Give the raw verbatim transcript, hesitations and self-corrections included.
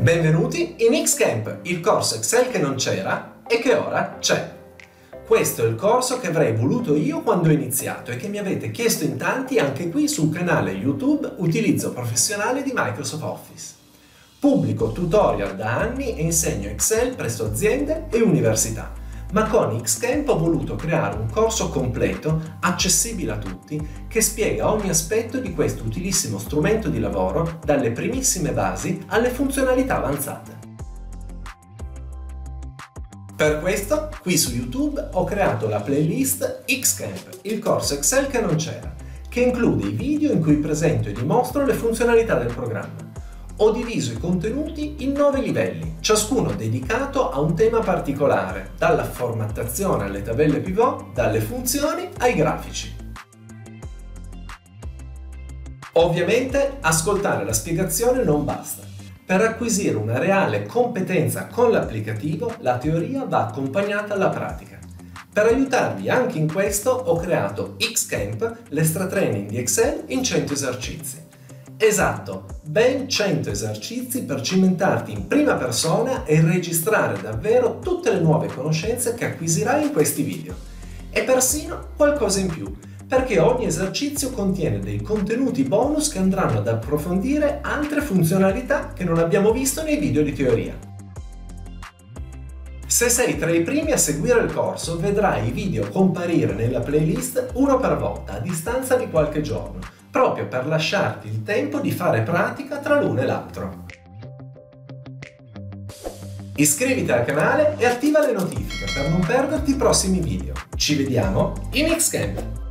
Benvenuti in Xcamp, il corso Excel che non c'era e che ora c'è. Questo è il corso che avrei voluto io quando ho iniziato e che mi avete chiesto in tanti anche qui sul canale YouTube Utilizzo Professionale di Microsoft Office. Pubblico tutorial da anni e insegno Excel presso aziende e università, ma con Xcamp ho voluto creare un corso completo, accessibile a tutti, che spiega ogni aspetto di questo utilissimo strumento di lavoro, dalle primissime basi alle funzionalità avanzate. Per questo, qui su YouTube ho creato la playlist Xcamp, il corso Excel che non c'era, che include i video in cui presento e dimostro le funzionalità del programma. Ho diviso i contenuti in nove livelli, ciascuno dedicato a un tema particolare, dalla formattazione alle tabelle pivot, dalle funzioni ai grafici. Ovviamente, ascoltare la spiegazione non basta. Per acquisire una reale competenza con l'applicativo, la teoria va accompagnata alla pratica. Per aiutarvi anche in questo, ho creato Xcamp, l'extra training di Excel in cento esercizi. Esatto, ben cento esercizi per cimentarti in prima persona e registrare davvero tutte le nuove conoscenze che acquisirai in questi video. E persino qualcosa in più, perché ogni esercizio contiene dei contenuti bonus che andranno ad approfondire altre funzionalità che non abbiamo visto nei video di teoria. Se sei tra i primi a seguire il corso, vedrai i video comparire nella playlist uno per volta, a distanza di qualche giorno, proprio per lasciarti il tempo di fare pratica tra l'uno e l'altro. Iscriviti al canale e attiva le notifiche per non perderti i prossimi video. Ci vediamo in Xcamp!